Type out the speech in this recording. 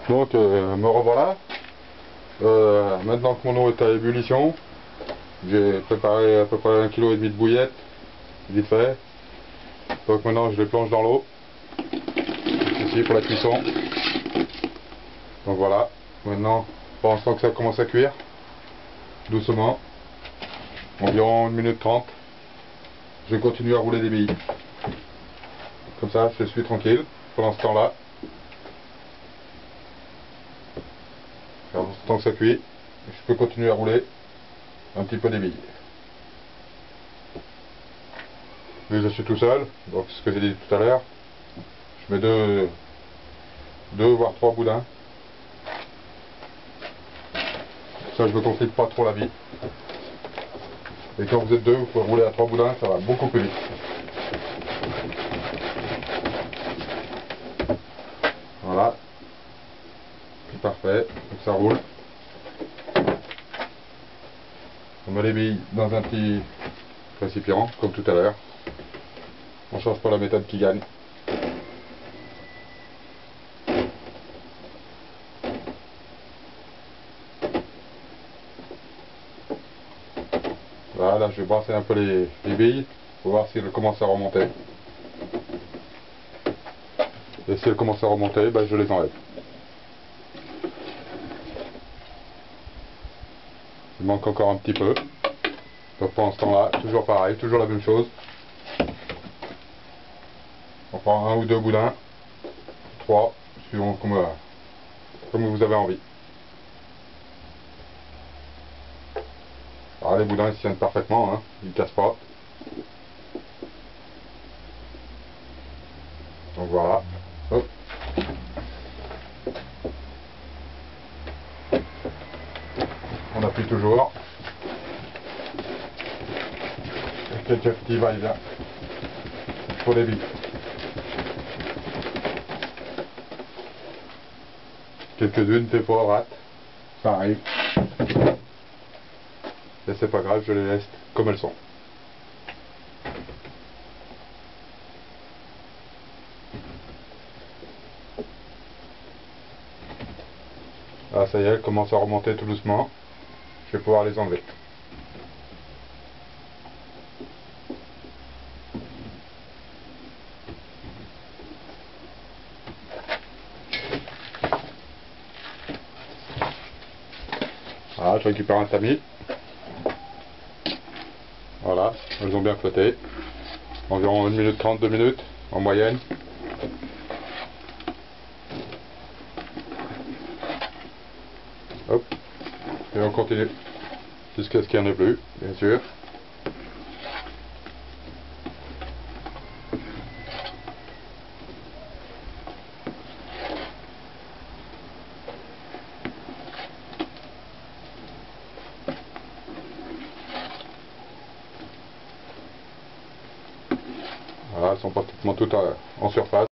Donc me revoilà. Maintenant que mon eau est à ébullition, j'ai préparé à peu près 1,5 kg de bouillettes, vite fait. Donc maintenant je les plonge dans l'eau, ici pour la cuisson. Donc voilà, maintenant pendant ce temps que ça commence à cuire, doucement, environ 1 minute 30, je continue à rouler des billes. Comme ça je suis tranquille pendant ce temps là. Pendant ce temps que ça cuit, je peux continuer à rouler un petit peu des billes. Vu que je suis tout seul, donc ce que j'ai dit tout à l'heure, je mets deux voire 3 boudins. Ça, je ne me complique pas trop la vie. Et quand vous êtes deux, vous pouvez rouler à 3 boudins, ça va beaucoup plus vite. Voilà. C'est parfait. Donc ça roule. On met les billes dans un petit récipient, comme tout à l'heure. On ne change pas la méthode qui gagne. Voilà, là je vais brasser un peu les billes pour voir si elles commencent à remonter. Et si elles commencent à remonter, ben, je les enlève. Il manque encore un petit peu. Donc pendant ce temps-là, toujours pareil, toujours la même chose. On prend 1 ou 2 boudins, 3, suivant comme vous avez envie. Alors les boudins ils se tiennent parfaitement, hein, ils ne cassent pas. Donc voilà. Hop. On appuie toujours. Et quelques petits va-et-vient pour les billes. Quelques-unes des fois ratent, ça arrive. Et c'est pas grave, je les laisse comme elles sont. Ah ça y est, elles commencent à remonter tout doucement. Je vais pouvoir les enlever. Voilà, je récupère un tamis. Voilà, elles ont bien flotté. Environ 1 minute 30, 2 minutes en moyenne. Hop. Et on continue. Jusqu'à ce qu'il n'y en ait plus, bien sûr. Voilà, elles sont pratiquement toutes en surface.